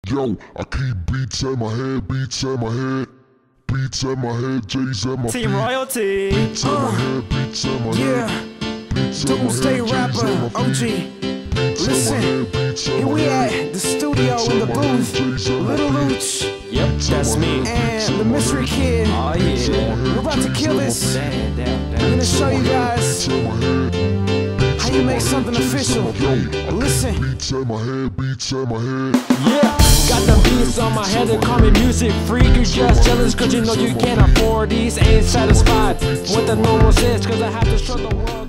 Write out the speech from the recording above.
Yo, I keep beats at my head, beats at my head. Beats at my head, J's at my Team feet. Royalty. Beats at my head, beats at my Yeah, head. Beats at my Doomsday head, J's rapper, at my OG. feet. Beats at my Listen, head, beats at here my we head. at the studio in the booth. Little Luch Yep, that's me. and the Mystery Kid. Oh yeah. We're about to kill this. Damn. I'm gonna show you guys how you make something official. Listen. Beats at my head, beats at my head. Yeah, got the beats on my head, they call me music freak. You're just jealous cause you know you can't afford these. Ain't satisfied with the normal sense cause I have to show the world.